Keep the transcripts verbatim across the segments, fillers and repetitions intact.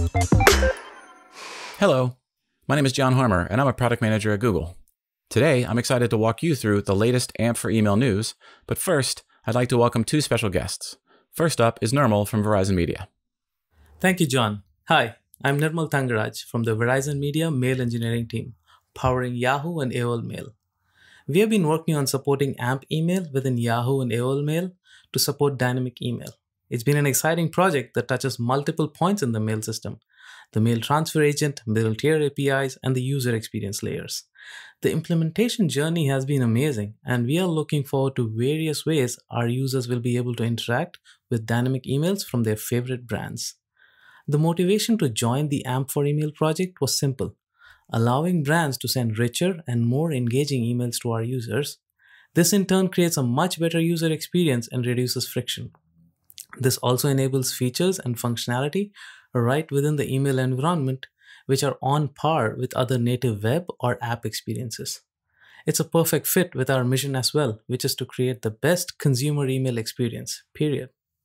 Hello, my name is John Harmer, and I'm a product manager at Google. Today, I'm excited to walk you through the latest A M P for email news, but first, I'd like to welcome two special guests. First up is Nirmal from Verizon Media. Thank you, John. Hi, I'm Nirmal Thangaraj from the Verizon Media Mail Engineering team, powering Yahoo and A O L Mail. We have been working on supporting A M P email within Yahoo and A O L Mail to support dynamic email. It's been an exciting project that touches multiple points in the mail system: the mail transfer agent, middle tier A P Is, and the user experience layers. The implementation journey has been amazing, and we are looking forward to various ways our users will be able to interact with dynamic emails from their favorite brands. The motivation to join the A M P for Email project was simple: allowing brands to send richer and more engaging emails to our users. This in turn creates a much better user experience and reduces friction. This also enables features and functionality right within the email environment, which are on par with other native web or app experiences. It's a perfect fit with our mission as well, which is to create the best consumer email experience, period.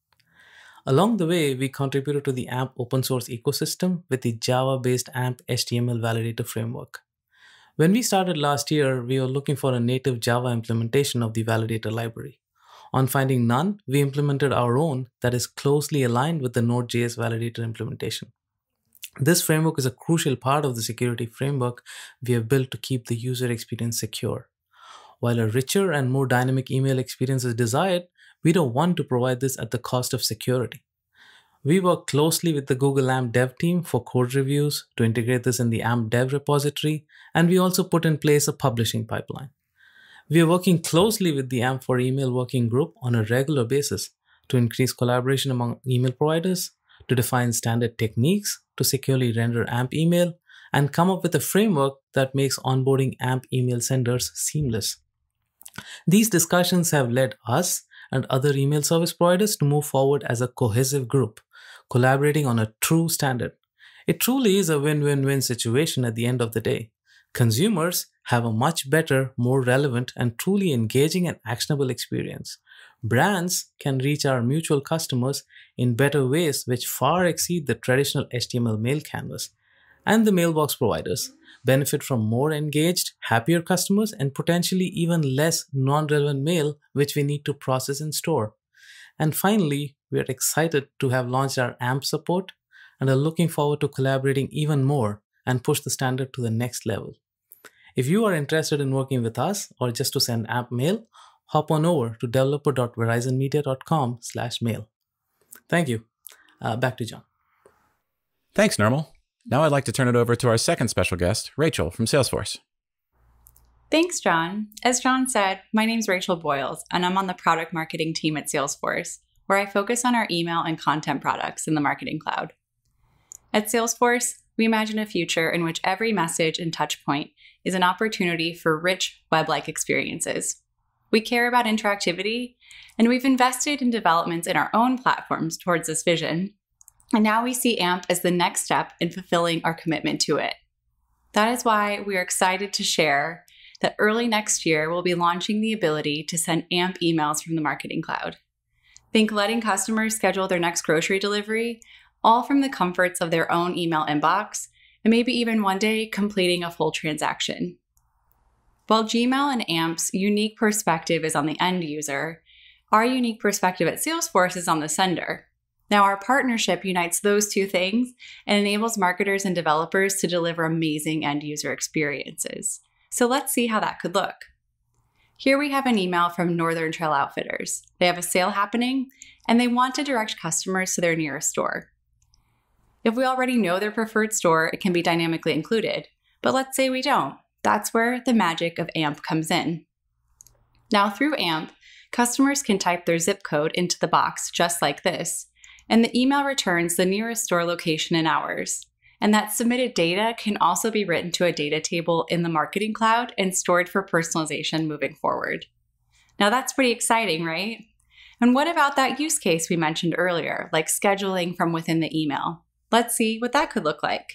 Along the way, we contributed to the A M P open source ecosystem with the Java-based A M P H T M L validator framework. When we started last year, we were looking for a native Java implementation of the validator library. On finding none, we implemented our own that is closely aligned with the Node.js validator implementation. This framework is a crucial part of the security framework we have built to keep the user experience secure. While a richer and more dynamic email experience is desired, we don't want to provide this at the cost of security. We work closely with the Google A M P dev team for code reviews to integrate this in the A M P dev repository, and we also put in place a publishing pipeline. We are working closely with the A M P for Email working group on a regular basis to increase collaboration among email providers, to define standard techniques to securely render A M P email, and come up with a framework that makes onboarding A M P email senders seamless. These discussions have led us and other email service providers to move forward as a cohesive group, collaborating on a true standard. It truly is a win-win-win situation at the end of the day. Consumers have a much better, more relevant, and truly engaging and actionable experience. Brands can reach our mutual customers in better ways which far exceed the traditional H T M L mail canvas. And the mailbox providers benefit from more engaged, happier customers and potentially even less non-relevant mail which we need to process and store. And finally, we are excited to have launched our A M P support and are looking forward to collaborating even more and push the standard to the next level. If you are interested in working with us or just to send A M P mail, hop on over to developer dot verizon media dot com slash mail. Thank you. Uh, back to John. Thanks, Nirmal. Now I'd like to turn it over to our second special guest, Rachel from Salesforce. Thanks, John. As John said, my name's Rachel Boyles, and I'm on the product marketing team at Salesforce, where I focus on our email and content products in the Marketing Cloud. At Salesforce, we imagine a future in which every message and touchpoint is an opportunity for rich web-like experiences. We care about interactivity, and we've invested in developments in our own platforms towards this vision. And now we see A M P as the next step in fulfilling our commitment to it. That is why we are excited to share that early next year, we'll be launching the ability to send A M P emails from the Marketing Cloud. Think letting customers schedule their next grocery delivery, all from the comforts of their own email inbox, and maybe even one day completing a full transaction. While Gmail and A M P's unique perspective is on the end user, our unique perspective at Salesforce is on the sender. Now, our partnership unites those two things and enables marketers and developers to deliver amazing end user experiences. So let's see how that could look. Here we have an email from Northern Trail Outfitters. They have a sale happening, and they want to direct customers to their nearest store. If we already know their preferred store, it can be dynamically included. But let's say we don't. That's where the magic of A M P comes in. Now, through A M P, customers can type their zip code into the box just like this, and the email returns the nearest store location and hours. And that submitted data can also be written to a data table in the Marketing Cloud and stored for personalization moving forward. Now that's pretty exciting, right? And what about that use case we mentioned earlier, like scheduling from within the email? Let's see what that could look like.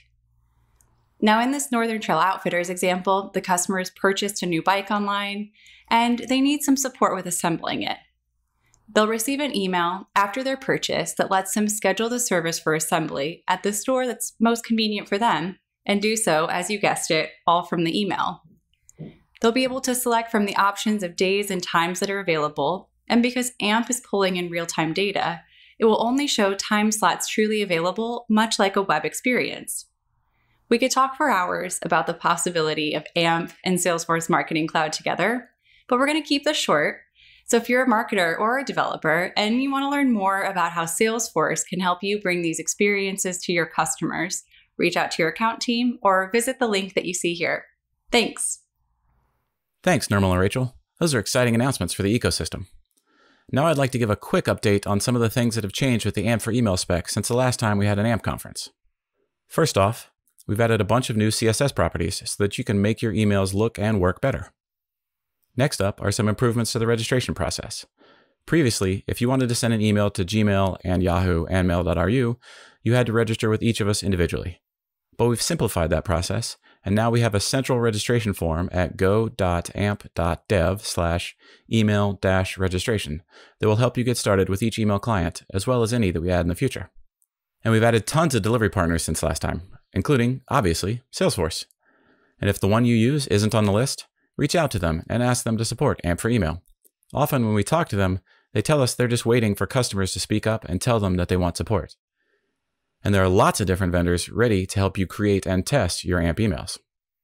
Now in this Northern Trail Outfitters example, the customers purchased a new bike online, and they need some support with assembling it. They'll receive an email after their purchase that lets them schedule the service for assembly at the store that's most convenient for them, and do so, as you guessed it, all from the email. They'll be able to select from the options of days and times that are available, and because A M P is pulling in real-time data, it will only show time slots truly available, much like a web experience. We could talk for hours about the possibility of A M P and Salesforce Marketing Cloud together, but we're going to keep this short. So if you're a marketer or a developer and you want to learn more about how Salesforce can help you bring these experiences to your customers, reach out to your account team or visit the link that you see here. Thanks. Thanks, Nirmal and Rachel. Those are exciting announcements for the ecosystem. Now I'd like to give a quick update on some of the things that have changed with the A M P for email spec since the last time we had an A M P conference. First off, we've added a bunch of new C S S properties so that you can make your emails look and work better. Next up are some improvements to the registration process. Previously, if you wanted to send an email to Gmail and Yahoo and mail dot R U, you had to register with each of us individually. But we've simplified that process, and now we have a central registration form at go dot amp dot dev slash email dash registration that will help you get started with each email client, as well as any that we add in the future. And we've added tons of delivery partners since last time, including, obviously, Salesforce. And if the one you use isn't on the list, reach out to them and ask them to support A M P for email. Often when we talk to them, they tell us they're just waiting for customers to speak up and tell them that they want support. And there are lots of different vendors ready to help you create and test your A M P emails.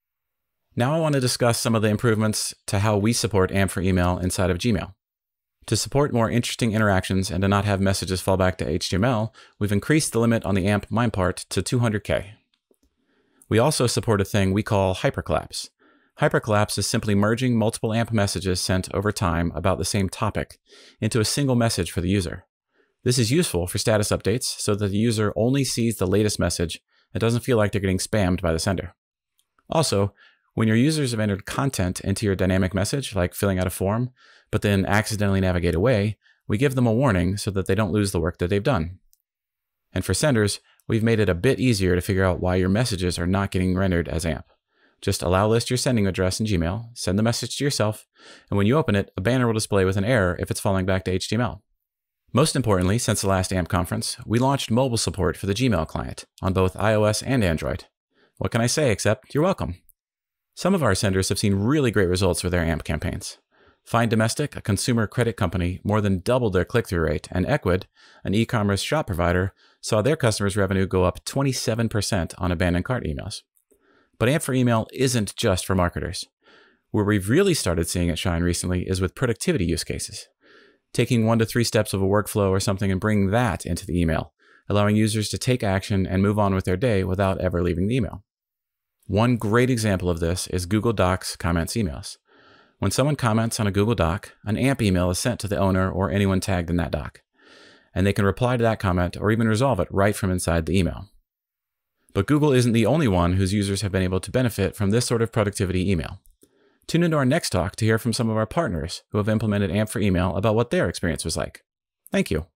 Now I want to discuss some of the improvements to how we support A M P for email inside of Gmail. To support more interesting interactions and to not have messages fall back to H T M L, we've increased the limit on the A M P MIME part to two hundred K. We also support a thing we call hypercollapse. Hypercollapse is simply merging multiple A M P messages sent over time about the same topic into a single message for the user. This is useful for status updates so that the user only sees the latest message and doesn't feel like they're getting spammed by the sender. Also, when your users have entered content into your dynamic message, like filling out a form, but then accidentally navigate away, we give them a warning so that they don't lose the work that they've done. And for senders, we've made it a bit easier to figure out why your messages are not getting rendered as A M P. Just allow list your sending address in Gmail, send the message to yourself, and when you open it, a banner will display with an error if it's falling back to H T M L. Most importantly, since the last A M P conference, we launched mobile support for the Gmail client on both iOS and Android. What can I say except you're welcome? Some of our senders have seen really great results with their A M P campaigns. Find Domestic, a consumer credit company, more than doubled their click-through rate, and Equid, an e-commerce shop provider, saw their customers' revenue go up twenty-seven percent on abandoned cart emails. But A M P for email isn't just for marketers. Where we've really started seeing it shine recently is with productivity use cases. Taking one to three steps of a workflow or something and bringing that into the email, allowing users to take action and move on with their day without ever leaving the email. One great example of this is Google Docs comments emails. When someone comments on a Google Doc, an A M P email is sent to the owner or anyone tagged in that doc, and they can reply to that comment or even resolve it right from inside the email. But Google isn't the only one whose users have been able to benefit from this sort of productivity email. Tune into our next talk to hear from some of our partners who have implemented A M P for email about what their experience was like. Thank you.